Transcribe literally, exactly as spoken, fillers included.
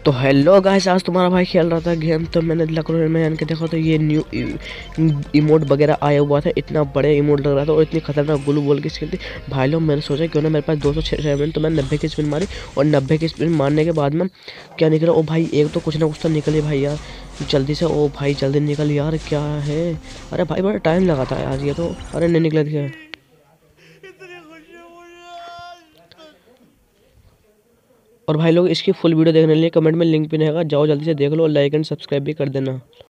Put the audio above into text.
तो hello guys, आज तुम्हारा भाई खेल रहा था गेम। तो मैंने लक रोयल में आन के देखा तो ये न्यू इमोट वगैरह आया हुआ था। इतना बड़े इमोट लग रहा था और इतनी खतरनाक ग्लू बॉल की स्किल थी भाई लोग। मैंने सोचा क्यों ना, मेरे पास दो सौ छः तो मैंने नब्बे की स्पिन मारी और नब्बे की स्पिन मारने के बाद में क्या निकला। ओ भाई एक तो कुछ ना कुछ तो निकले भाई यार, जल्दी से। ओ भाई जल्दी निकल यार, क्या है। अरे भाई बड़ा टाइम लगा था यार ये तो। अरे नहीं निकला क्या। और भाई लोग इसकी फुल वीडियो देखने के लिए कमेंट में लिंक भी रहेगा, जाओ जल्दी से देख लो और लाइक एंड सब्सक्राइब भी कर देना।